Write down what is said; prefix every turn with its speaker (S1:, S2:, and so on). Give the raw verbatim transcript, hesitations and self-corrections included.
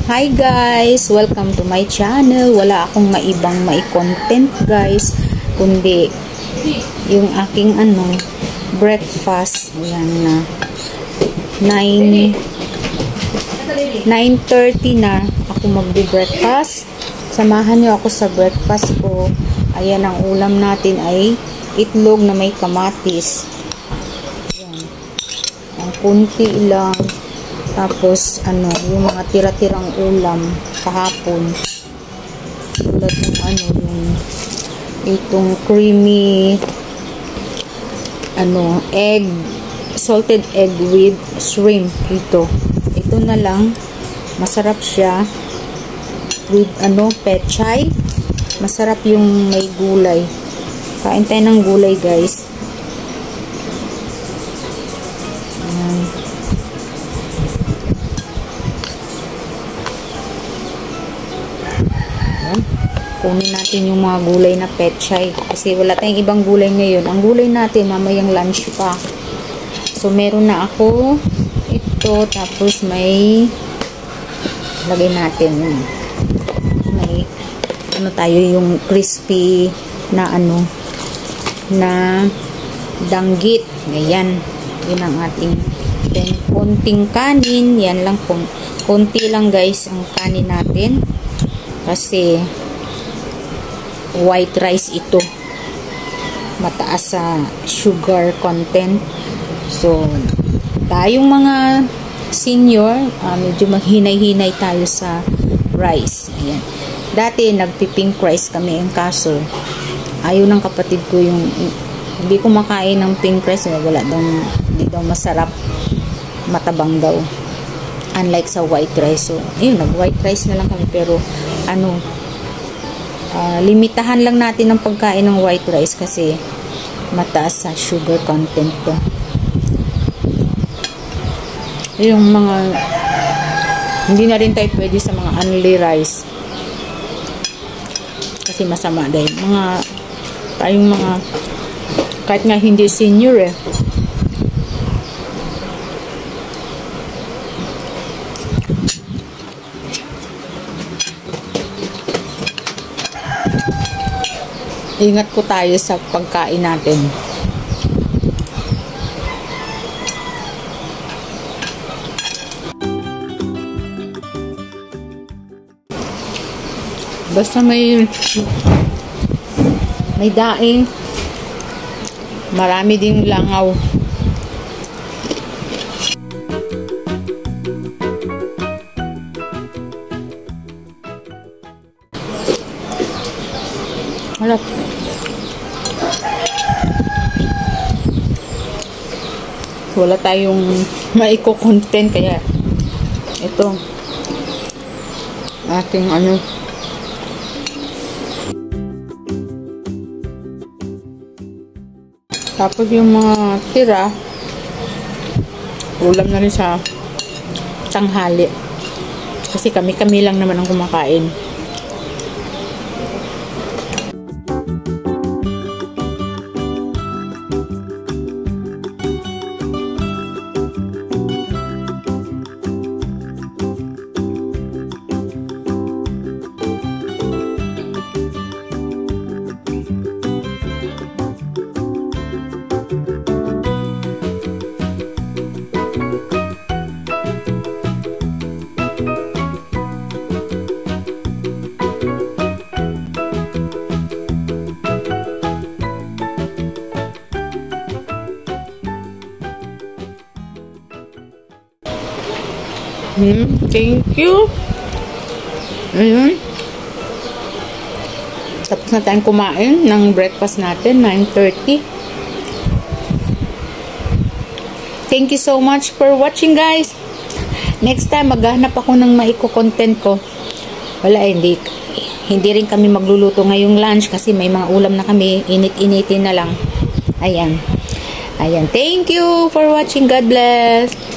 S1: Hi guys! Welcome to my channel. Wala akong maibang mai-content guys, kundi yung aking ano, breakfast. Ayan na. nine thirty na ako magbe-breakfast. Samahan niyo ako sa breakfast ko. Ayan, ang ulam natin ay itlog na may kamatis. Ayan. Ang kunti lang. Tapos, ano, yung mga tira-tirang ulam kahapon. Tulad ng ano, yung itong creamy, ano, egg, salted egg with shrimp. Ito. Ito na lang. Masarap siya. With, ano, pechay. Masarap yung may gulay. Kain tayo ng gulay, guys. Kunin natin yung mga gulay na pechay. Kasi wala tayong ibang gulay ngayon. Ang gulay natin, mamayang lunch pa. So, meron na ako ito. Tapos, may lagay natin. May, ano tayo, yung crispy na ano, na danggit. Ayan. Yun ang ating. Then, konting kanin. Yan lang. Konti lang, guys, ang kanin natin. Kasi, white rice ito, mataas sa sugar content. So tayong mga senior, uh, medyo maghinay-hinay tayo sa rice. Ayan. Dati nagpipink rice kami, ang kaso ayaw ng kapatid ko yung hindi ko makain ng pink rice, wala daw, hindi daw masarap, matabang daw, unlike sa white rice. So ayun, nag white rice na lang kami. Pero ano, Uh, limitahan lang natin ang pagkain ng white rice kasi mataas sa sugar content to. Yung mga hindi na rin tayo pwede sa mga only rice kasi masama dahil mga tayong mga kahit nga hindi senior eh, ingat po tayo sa pagkain natin. Basta may may daing, marami ding langaw. Harap. Wala tayong maiko-content kaya ito ating ano, tapos yung mga tira ulam na rin sa tanghali kasi kami-kami lang naman ang kumakain. Hmm, thank you. Ayun. Tapos na tayong kumain ng breakfast natin, nine thirty. Thank you so much for watching, guys. Next time, maghahanap ako ng maiko-content ko. Wala, hindi. Hindi rin kami magluluto ngayong lunch kasi may mga ulam na kami. Init-initin na lang. Ayan. Ayan. Thank you for watching. God bless.